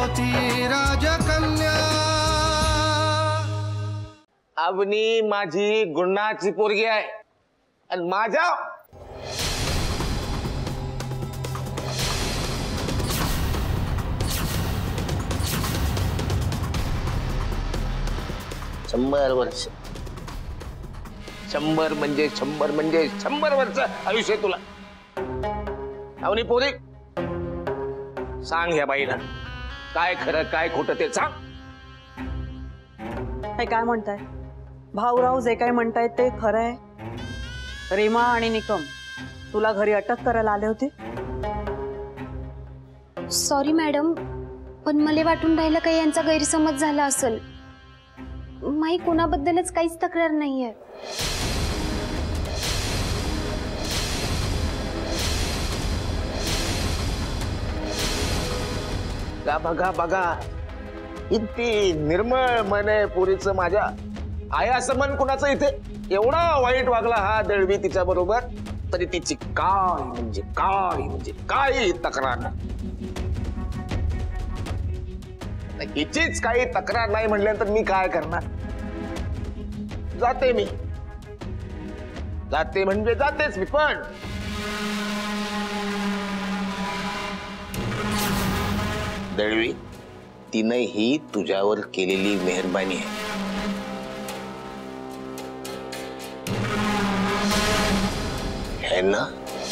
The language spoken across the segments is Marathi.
होती राजकन्या। अवनी माझी गुणाची पोरगी आहे आणि माझ्या शंभर वर्ष 100 वर्ष आयुष्य तुला। अवनी पोरी सांग ह्या बाईला काय खरं काय खोटं ते सांग। काय म्हणताय भाऊराव? जे काय म्हणतायत ते खरं आहे? रीमा आणि निकम तुला घरी अटक करायला आले होते? सॉरी मॅडम, पण मला वाटून राहिलं काही यांचा गैरसमज झाला असेल। माई कोणाबद्दलच काहीच तक्रार नाहीये। बघा बघा किती निर्मळ मन आहे पुरीचं माझ्या। आयाचं मन कुणाचं इथे एवढा वाईट वागला हा दळवी तिच्या बरोबर, तरी तिची काही तक्रार नाही। हिचीच काही तक्रार नाही म्हणल्यानंतर मी काय करणार? जाते म्हणजे जातेच मी, पण दळवी तिने ही तुझ्यावर केलेली मेहरबानी आहे। है ना?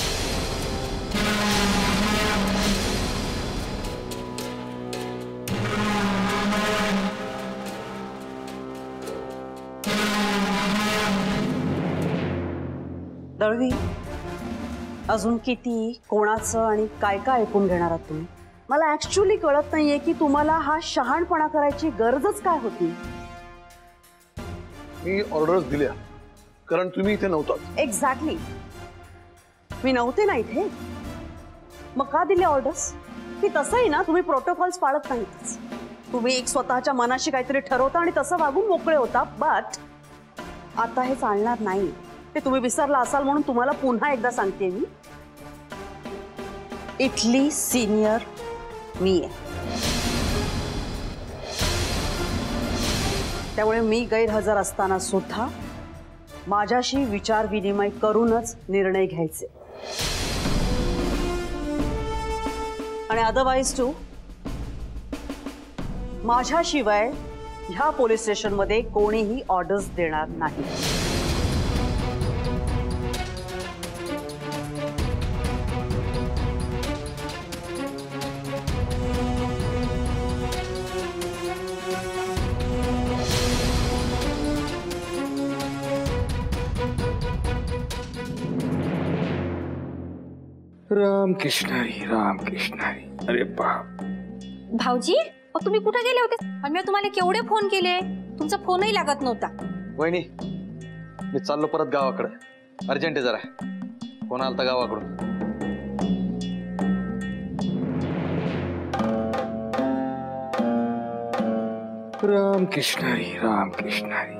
दळवी अजून किती कोणाचं आणि काय काय ऐकून घेणार आहात तुम्ही? मला ऍक्च्युअली कळत नाहीये की तुम्हाला हा शहाणपणा करायची गरजच काय होती? मी ऑर्डर्स दिल्या कारण तुम्ही इथे नव्हतात। एक्झॅक्टली, मी नव्हते ना इथे, मग का दिले ऑर्डर्स? की तसंही ना तुम्ही प्रोटोकॉल्स पाळत नाहीत। तुम्ही एक स्वतःच्या मनाशी काहीतरी ठरवता आणि तसं वागून मोकळे होता, बट आता हे चालणार नाही। ते तुम्ही विसरला असाल म्हणून तुम्हाला पुन्हा एकदा सांगते मी, इथली सिनियर मी आहे, त्यामुळे मी गैरहजर असताना सुद्धा माझ्याशी विचार विनिमय करूनच निर्णय घ्यायचे। आणि अदरवाइज टू माझ्याशिवाय ह्या पोलीस स्टेशन मध्ये कोणीही ऑर्डर्स देणार नाही। राम कृष्ण हरी। अरे बाप भाऊजी, तुम्ही कुठे गेले होते? आणि मी तुम्हाला केवढे फोन केले, तुमचा फोनही लागत नव्हता। वहिनी मी चाललो परत गावाकडे, अर्जंट आहे जरा। फोन आलता गावाकडून। राम कृष्ण हरी।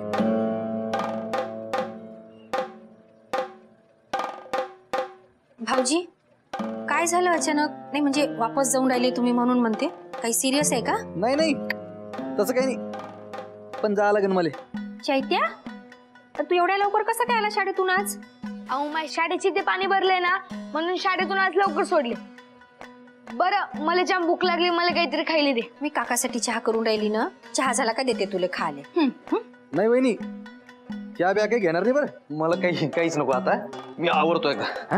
भाऊजी काय झालं अचानक? नाही म्हणजे वापस जाऊन राहिले तुम्ही म्हणून म्हणते, काही सिरियस आहे का? नाही तसं काही नाही, पण जावं लागेल मला। चैत्या, तर तू एवढ्या लवकर कसं काय आला शाळेतून आज? अहो माझ्या शाळेची ते पाणी भरले ना, म्हणून शाळेतून आज लवकर सोडले। बरं मला जाम भूक लागली, मला काहीतरी खायला दे। मी काकासाठी चहा करून राहिली ना, चहा झाला का देते तुला खाले। नाही वहिनी चहा ब्या काही घेणार नाही बरं, मला काहीच नको आता, मी आवरतोय का।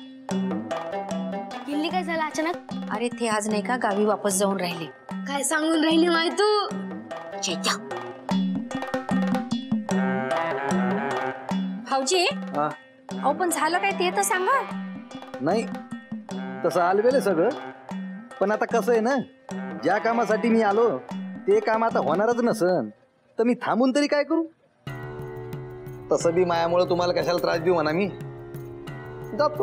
किल्ली काय झालं अचानक? अरे ते आज नाही का गावी वापस जाऊन राहिले। काय सांगून राहिली माय तू? चैत्या भाऊजी, अहो पण झालं काय ते तर सांगा। नाही तसं आलवेल सगळं, पण आता कसं आहे ना, ज्या कामासाठी मी आलो ते काम आता होणारच नसन, तर मी थांबून तरी काय करू? तसं बी मायामुळे तुम्हाला कशाला त्रास देऊ म्हणा, मी जातो।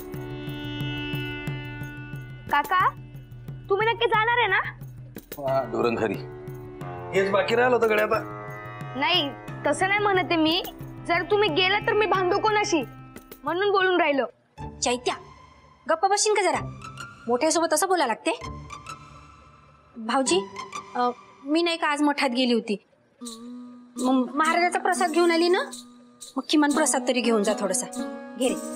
काका तुम्ही नक्की जाणार आहे ना? धोरण खरी हेच बाकी राहिलं होतं गड्या। आता नाही तसं नाही म्हणते मी, जर तुम्ही गेला तर मी भांडू कोणाशी, म्हणून बोलून राहिलो। चैत्या गप्पा बसशील का जरा? मोठ्यासोबत असं बोलायला लागते? भाऊजी मी नाही का आज मठात गेली होती, मग महाराजाचा प्रसाद घेऊन आली ना, मग किमान प्रसाद तरी घेऊन जा थोडासा. घे रे.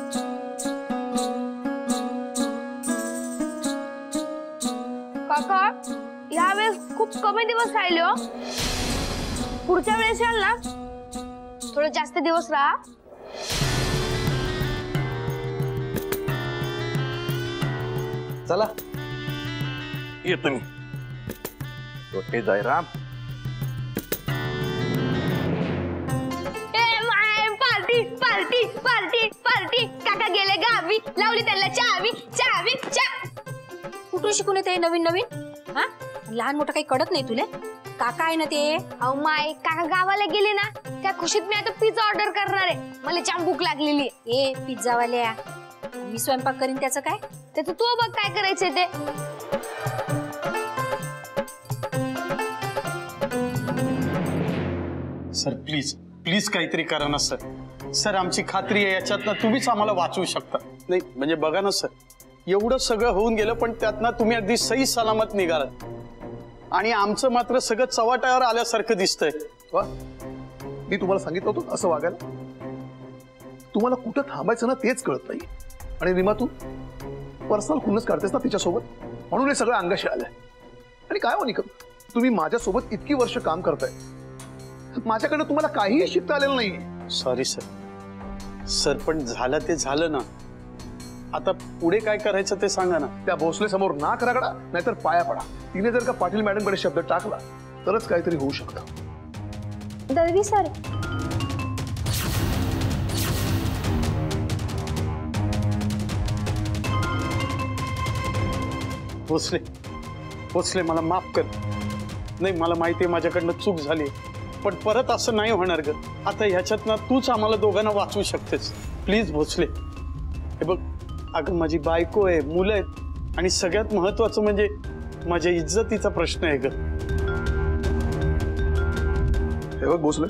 काका यावेळेस खूप कमी दिवस राहिले हो. पुढच्या वेळेस याल ना थोडं जास्त दिवस राहा. चला येतो मी. Okay Jairam. Party party party party. काका गेले गावी, लावली त्याला चावी चावी चा. कुठून शिकून येते नवीन नवीन? हा लहान मोठं काही कळत नाही तुला? काका आहे ना ते. अहो माय काका गावाला गेले ना, त्या खुशीत मी आता पिझ्झा ऑर्डर करणार आहे. मला जाम भूक लागलेली आहे. ए पिझ्झावाल्या, मी स्वयंपाक करीन त्याचं काय? त्याचं तू बघ काय करायचंय ते. सर प्लीज प्लीज काहीतरी करा ना सर. सर आमची खात्री आहे याच्यातनं तुम्हीच आम्हाला वाचवू शकता. नाही म्हणजे बघा ना सर, एवढं सगळं होऊन गेलं पण त्यातनं तुम्ही अगदी सही सलामत निघालात आणि आमचं मात्र सगळं चव्हाट्यावर आल्यासारखं दिसतंय. वा, मी तुम्हाला सांगितलं होतं असं वागायला. तुम्हाला कुठं थांबायचं ना तेच कळत नाही. आणि रीमा तू पर्सनल खुन्नस काढतेस ना तिच्यासोबत, म्हणून हे सगळं अंगाशी आलंय. आणि काय हो निकम, तुम्ही माझ्यासोबत इतकी वर्ष काम करताय, माझ्याकडे तुम्हाला काहीही शिकता आलेलं नाही. Sorry sir. सर पण झालं ते झालं ना, आता पुढे काय करायचं ते सांगा ना. त्या भोसले समोर नाक रगडा नाहीतर पाया पडा. तिने जर का पाटील मॅडमकडे शब्द टाकला तरच काहीतरी होऊ शकतं. दळवी सर, भोसले भोसले मला माफ कर. नाही मला माहिती आहे माझ्याकडनं चूक झाली, पण परत असं नाही होणार ग. आता ह्याच्यातनं तूच आम्हाला दोघांना वाचवू शकतेस. प्लीज भोसले. हे बघ अगं माझी बायको आहे, मुलं आहेत आणि सगळ्यात महत्वाचं म्हणजे माझ्या इज्जतीचा प्रश्न आहे ग. हे बघ भोसले,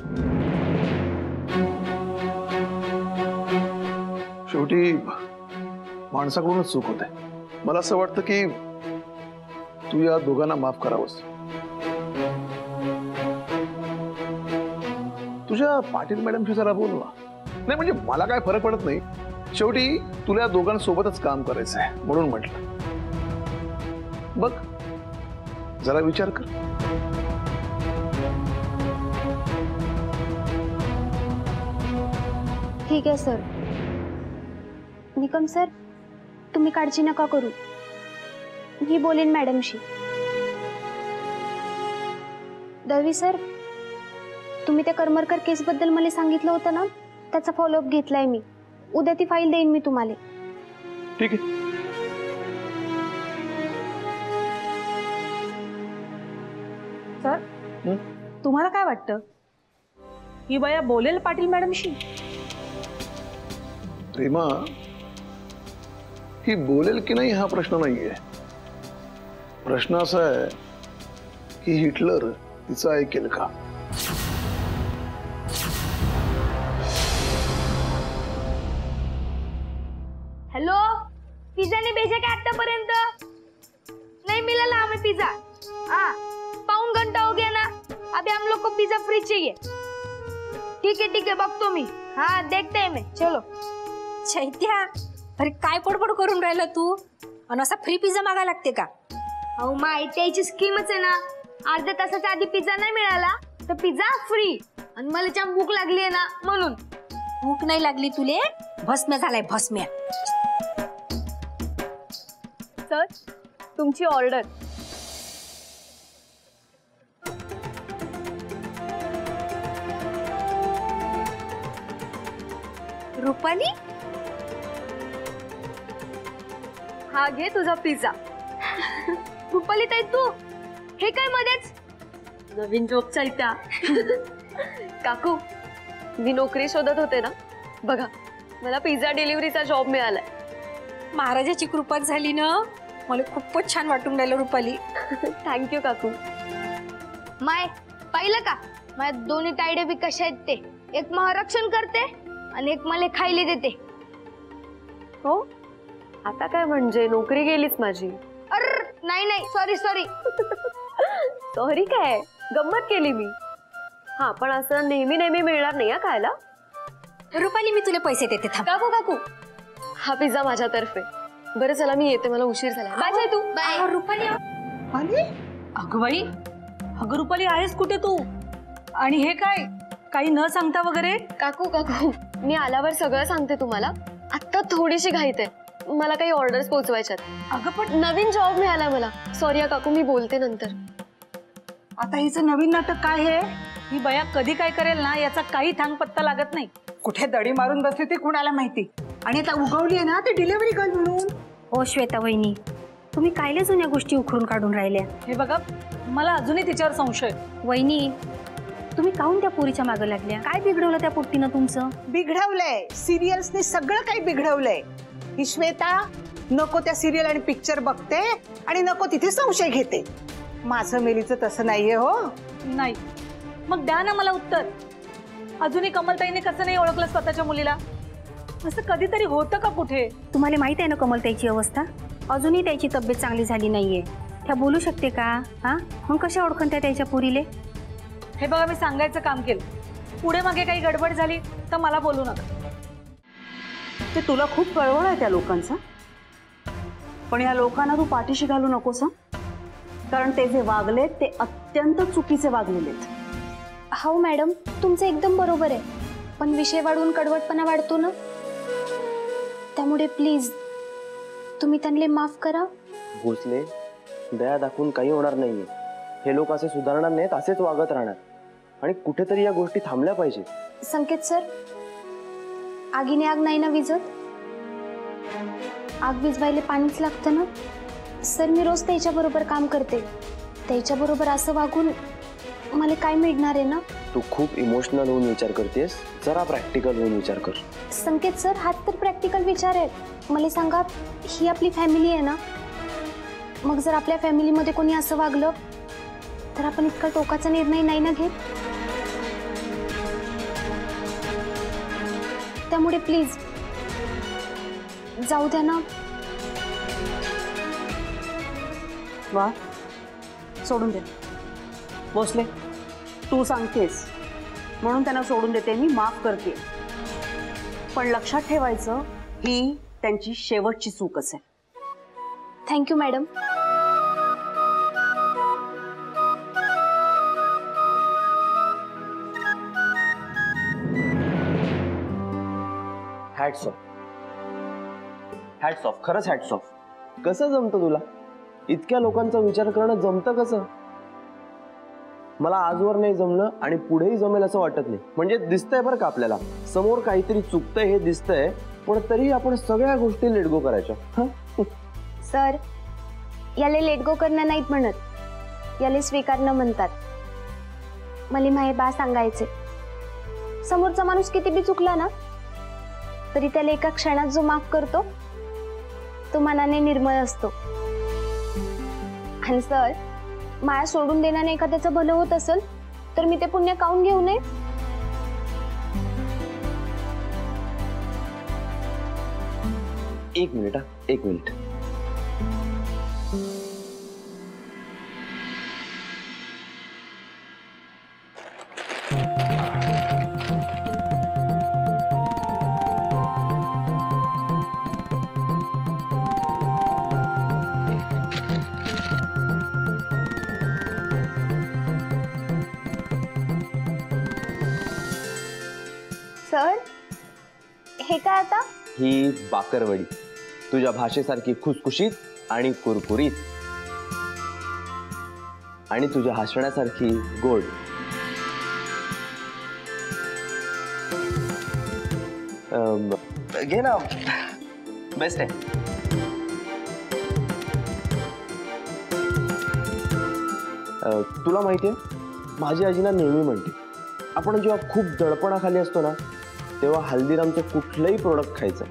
शेवटी माणसाकडूनच चूक होते. मला असं वाटतं की तू या दोघांना माफ करावंस. तुझ्या पाटील मॅडमशी जरा बोल ना. नाही म्हणजे मला काय फरक पडत नाही, शेवटी तुला या दोघांसोबतच काम करायचं आहे म्हणून म्हटलं. बघ जरा विचार कर. ठीक आहे सर. निकम सर, तुम्ही काळजी नका करू, मी बोलेन मॅडमशी. दळवी सर, तुम्ही त्या करमरकर केसबद्दल मला सांगितलं होतं ना, त्याचा फॉलोअप घेतलाय मी. उद्या ती फाईल देईन मी तुम्हाला. ठीक आहे. सर तुम्हाला काय वाटतं, ही बया बोलेल पाटील मॅडमशी? रीमा, ही बोलेल की नाही हा प्रश्न नाहीये. प्रश्न असा आहे की हिटलर तिचं ऐकेल का? हेलो, पिझ्झा ने भेजा क्या आतापर्यंत? नहीं मिला ना हमें पिज्जा. हाँ, पौन घंटा हो गया ना. अभी हम लोग को पिज्जा फ्री चाहिए. ठीक है बघतो मी. हाँ देखते हैं मैं. चलो. चैत्या, अरे काय पडपड करून राहिला तू? आणि असा फ्री पिझ्झा मागायला लागते का? अहो माय त्याची स्कीमच आहे ना. अर्ध्या तासाच्या आधी पिझ्झा नाही मिळाला तर पिझ्झा फ्री. आणि मला जाम भूक लागली आहे ना म्हणून. भूक नाही लागली तुले? भस्म्या झालाय भस्म्या. सर तुमची ऑर्डर. रुपाली, हा घे तुझा पिझ्झा. रुपाली ताई तू हे काय मध्येच? नवीन जॉबचा इत्या. काकू मी नोकरी शोधत होते ना, बघा मला पिझ्झा डिलिव्हरीचा जॉब मिळालाय. महाराजाची कृपा झाली ना, मला खूपच छान वाटून राहिलं रुपाली. थँक्यू काकू. माय पाहिलं का माझ्या दोन्ही तायडे बी कशा आहेत ते. एक महारक्षण करते आणि एक मला खायला देते. हो आता काय म्हणजे नोकरी गेलीच माझी. अर नाही नाही सॉरी सॉरी. सॉरी काय, गंमत केली मी. हा पण असं नेहमी नेहमी मिळणार नाही खायला. रुपाली मी तुला पैसे देते थांब. काकू काकू, हा पिझ्झा माझ्यातर्फे. बरं चला मी येते, मला उशीर झाला. Bye bye. तू बाय. रुपाली अगं बाई, अगं रुपाली आहेस कुठे तू? आणि हे काय, काही न सांगता वगैरे? काकू काकू, मी आल्यावर सगळं सांगते तुम्हाला. आता थोडीशी घाईत आहे, मला काही ऑर्डर्स पोहोचवायच्यात. अगं पण नवीन जॉब मिळाला मला. सॉरी काकू, मी बोलते नंतर. आता हिचं नवीन नाटक काय आहे? ही बया कधी काय करेल ना याचा काही थांग पत्ता लागत नाही. कुठे दडी मारून बसली ती कुणाला माहिती. आणि आता उगवली आहे ना ती डिलिव्हरी गर्ल म्हणून. ओ श्वेता वहिनी, तुम्ही कायले जुन्या गोष्टी उखडून काढून राहिल्या? हे बघा, मला अजूनही तिच्यावर संशय. वहिनी, तुम्ही काहून त्या पोरीच्या मागे लागल्या? काय बिघडवलं त्या पोट्टीनं तुमचं? बिघडवलंय सिरियल्सने, सगळं काही बिघडवलंय. ही श्वेता नको त्या सिरियल आणि पिक्चर बघते आणि नको तिथे संशय घेते. माझं मेलीचं तसं नाहीये हो. नाही मग द्या ना मला उत्तर. अजूनही कमलताईने कसं नाही ओळखलं स्वतःच्या मुलीला? असं कधीतरी होतं का कुठे? तुम्हाला माहित आहे ना कमलताईची अवस्था? अजूनही त्याची तब्येत चांगली झाली नाहीये. त्या बोलू शकते का? हा मग कशा ओळखून त्या त्याच्या पुरीले? हे बघा, मी सांगायचं काम केलं. पुढे मागे काही गडबड झाली तर मला बोलू नका. ते तुला खूप कळवळ आहे त्या लोकांचा, पण या लोकांना तू पाठीशी घालू नकोस. कारण ते जे वागलेत ते अत्यंत चुकीचे वागलेले आहेत. हो मॅडम, तुमचं एकदम बरोबर आहे. पण विषय वाढवून कडवटपणा वाढतो ना, त्यामुळे प्लीज तुम्ही त्यांना माफ करा. भोसले, दया दाखवून काही होणार नाहीये. हे लोक असे सुधारणार नाहीत, असेच वागत राहणार. आणि कुठेतरी या गोष्टी थांबल्या पाहिजे. संकेत सर, आगीने आग नाही ना विझत? आग विझवायला पाणीच लागतं ना सर. मी रोज त्याच्याबरोबर काम करते. त्याच्याबरोबर असं वागून मला काय मिळणार आहे ना? तू खूप इमोशनल होऊन विचार करतेस, जरा प्रॅक्टिकल होऊन विचार कर. संकेत सर, हात तर प्रॅक्टिकल विचार आहे. मला सांगा, ही आपली फॅमिली आहे ना, मग जर आपल्या फॅमिलीमध्ये कोणी असं वागलं तर आपण इतका टोकाचा निर्णय नाही ना घेत. त्यामुळे प्लीज जाऊ द्या ना. वा, सोडून दे. भोसले, तू सांगतेस म्हणून त्यांना सोडून देते, मी माफ करते. पण लक्षात ठेवायचं, ही त्यांची शेवटची चूकच आहे. Thank you madam. Hats off, hats off, खरंच हॅट्स ऑफ. कसं जमतं तुला? इतक्या लोकांचा विचार करणं जमतं कसं? मला आजवर नाही जमलं आणि पुढेही जमेल असं वाटत नाही. म्हणजे दिसतंय बरं का आपल्याला समोर काहीतरी चुकतंय हे दिसतंय, पण तरी आपण सगळ्या गोष्टी लेट गो करायच्या. सर, याले लेट गो करणं नाहीत म्हणत, याले स्वीकारणं म्हणतात. मला माहे बा सांगायचे, समोरचा माणूस किती बी चुकला ना तरी त्याला एका क्षणात जो माफ करतो तो मनाने निर्मळ असतो. आणि सर, माया सोडून देण्याने एखाद्याचं भलं होत असेल तर मी ते पुण्य काऊन घेऊ नये? एक मिनिट, एक मिनिट. सर, हे काय आता? ही बाकरवडी तुझ्या भाषेसारखी खुसखुशीत आणि कुरकुरीत, आणि तुझ्या हसण्यासारखी गोड. घे ना, बेस्ट आहे. तुला माहितीये, माझी आजी ना नेहमी म्हणते, आपण जेव्हा खूप दडपणाखाली असतो ना तेव्हा हल्दीरामचं कुठलंही प्रोडक्ट खायचं.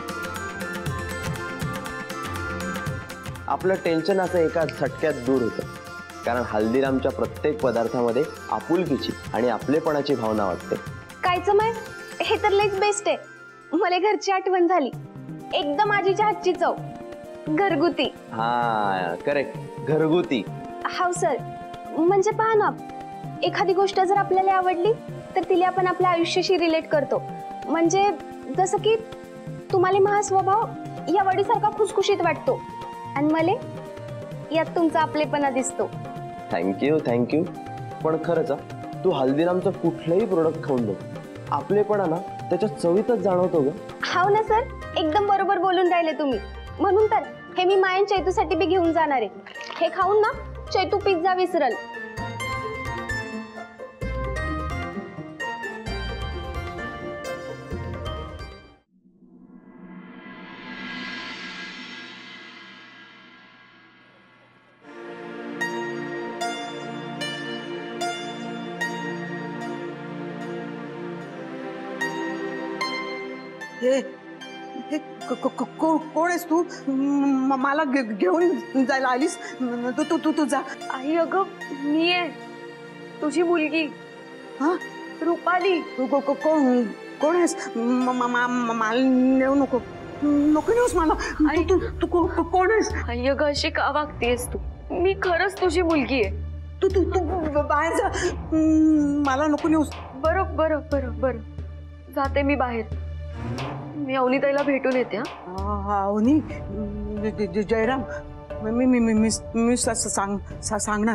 आपलं टेन्शन असं एका झटक्यात दूर होतं. कारण हल्दीरामच्या प्रत्येक पदार्थामध्ये आपुलकीची आणि आपलेपणाची भावना वाटते. कायचं माय, हे तर लईच बेस्ट आहे. मला घरची आठवण झाली, एकदम आजीच्या हातची चव. घरगुती. हा करेक्ट, घरगुती. हाव सर, म्हणजे पहा ना, एखादी गोष्ट जर आपल्याला आवडली तर तिला आपण आपल्या आयुष्याशी रिलेट करतो. म्हणजे जसं की तुम्हाला माझा स्वभाव या वडीसारखा खुसखुशीत वाटतो आणि मला यात तुमचा आपलेपणा दिसतो. थँक्यू. पण खरंच तू हल्दीरामचं कुठलंही प्रोडक्ट खाऊन बघ, आपलेपणा ना त्याच्या चवीतच जाणवतो ग. हाव ना सर, एकदम बरोबर बोलून राहिले तुम्ही. म्हणून तर हे मी मायन चैतूसाठी बी घेऊन जाणार आहे. हे खाऊन ना चैतू पिझ्झा विसरल. कोण आहेस तू? मला घेऊन जायला आलीस? तू जा. आई अगं मी आहे तुझी मुलगी. हा रुपाली. कोण आहेस? मला नेऊ नको नेऊस मला. तू कोण आहेस? आई अगं अशी का वागतेस तू? मी खरंच तुझी मुलगी आहे. तू बाहेर जा, मला नको नेऊस. बरं जाते मी बाहेर. मी अवनीताईला भेटून येते. अवनी, जयराम, मी सांगणार.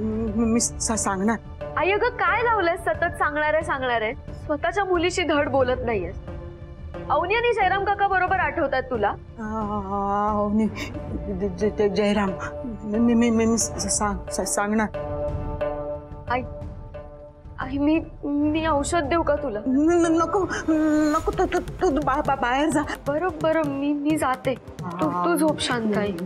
आई अगं काय लावलंय सतत सांगणार आहे. स्वतःच्या मुलीशी धड बोलत नाहीये. अवनी आणि जयराम काका बरोबर आठवतात तुला? अवनी, जयराम, मी सांगणार. आई मी औषध देऊ का तुला? नको तू बाहेर जा. बरं मी जाते. तू झोप शांत. आई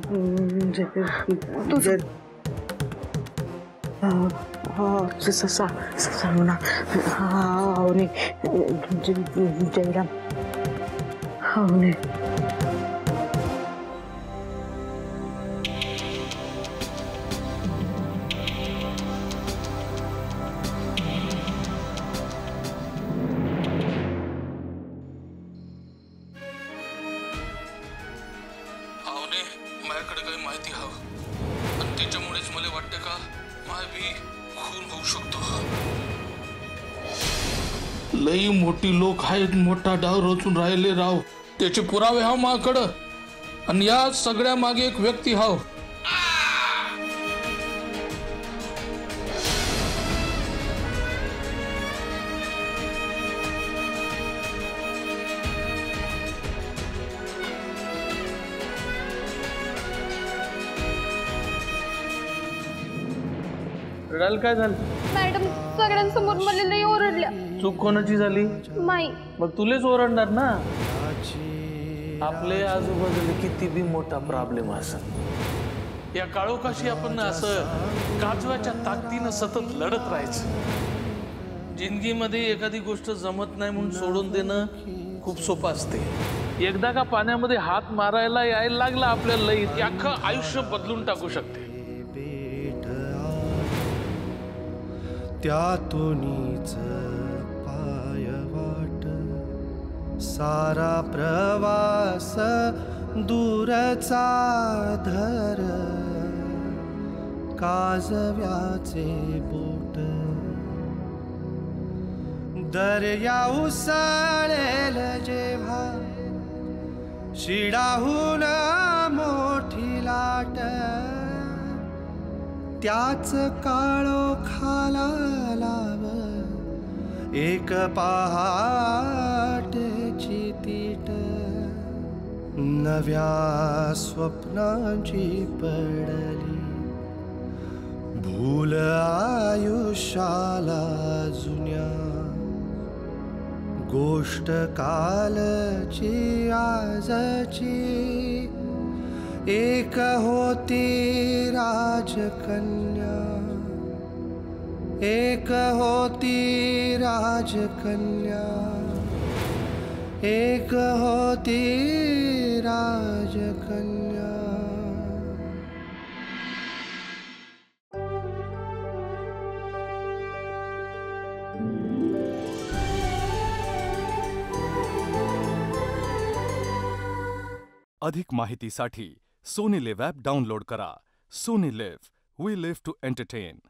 सांगणार. अवनी, जयराम, अवनी. माझ्याकडे काही माहिती हवं आणि त्याच्यामुळेच मला वाटतं का माय बी खून होऊ शकतो. लई मोठी लोक आहेत, मोठा डाव रचून राहिले राव. त्याचे पुरावे हाव माझ्याकडं आणि या सगळ्या मागे एक व्यक्ती हाव. रडायला काय झालं? मॅडम सगळ्यांसमोर मला लई ओरडल्या. चूक कोणाची झाली? माई. मग तुलेच ओरडणार ना. आपले आजूबाजूला किती बी मोठा प्रॉब्लेम असेल, या काळोखाशी आपण असं काजव्याच्या ताकदीनं सतत लढत राहायचं. जिंदगीमध्ये एखादी गोष्ट जमत नाही म्हणून सोडून देणं खूप सोपं असते. एकदा का पाण्यामध्ये हात मारायला यायला लागला आपल्याला लई, ते अख्खं आयुष्य बदलून टाकू शकते. त्यातूनच पायवाट सारा प्रवास दूरचा धर काजव्याचे बोट दर्या उसळेल जेव्हा शिडाहून मोठी लाट त्याच काळोखाला लाव एक पहाटेची तीट नव्या स्वप्नांची पडली भूल आयुष्याला जुन्या गोष्ट कालची आजची एक होती राजकन्या एक होती राजकन्या एक होती राजकन्या. अधिक माहितीसाठी सोनी लिव्ह ॲप डाउनलोड करा. Sony LIV, we live to entertain.